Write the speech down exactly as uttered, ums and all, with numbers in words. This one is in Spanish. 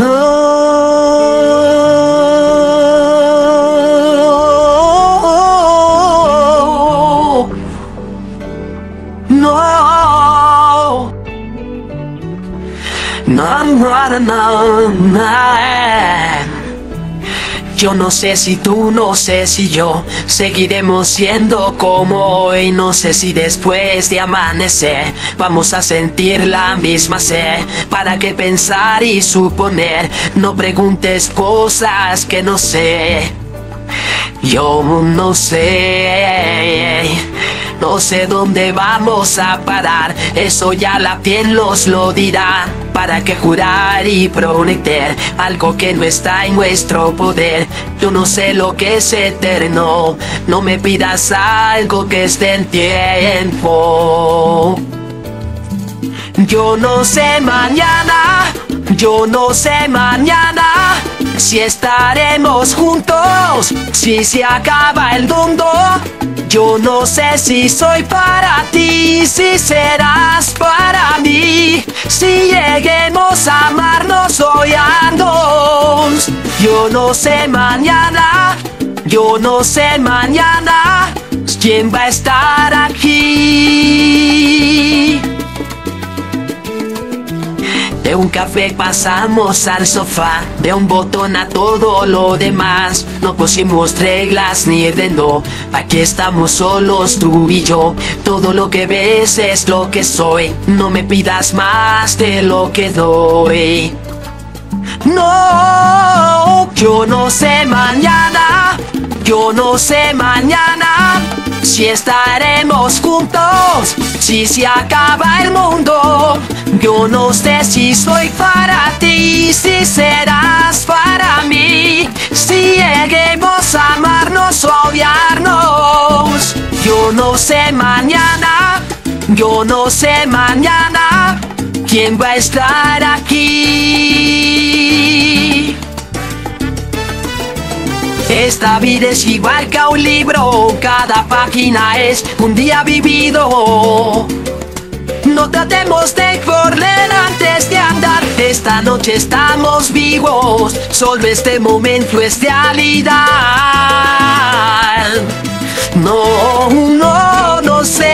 Oh, no, no, no, no, no. Yo no sé si tú, no sé si yo seguiremos siendo como hoy. No sé si después de amanecer vamos a sentir la misma sed. ¿Para qué pensar y suponer? No preguntes cosas que no sé. Yo no sé, no sé dónde vamos a parar. Eso ya la piel nos lo dirá. ¿Para qué jurar y prometer algo que no está en nuestro poder? Yo no sé lo que es eterno. No me pidas algo que esté en tiempo. Yo no sé mañana, yo no sé mañana si estaremos juntos, si se acaba el mundo. Yo no sé si soy para ti, si serás para mí, si lleguemos a amarnos o odiarnos. Yo no sé mañana, yo no sé mañana quién va a estar aquí. De un café pasamos al sofá, de un botón a todo lo demás. No pusimos reglas ni de no, aquí estamos solos tú y yo. Todo lo que ves es lo que soy, no me pidas más de lo que doy. No, yo no sé mañana, yo no sé mañana si estaremos juntos, si se acaba el mundo. Yo no sé si soy para ti, si serás para mí, si lleguemos a amarnos o odiarnos. Yo no sé mañana, yo no sé mañana quién va a estar aquí. Esta vida es igual que un libro, cada página es un día vivido. No tratemos de correr antes de andar, esta noche estamos vivos, solo este momento es realidad. No, no, no sé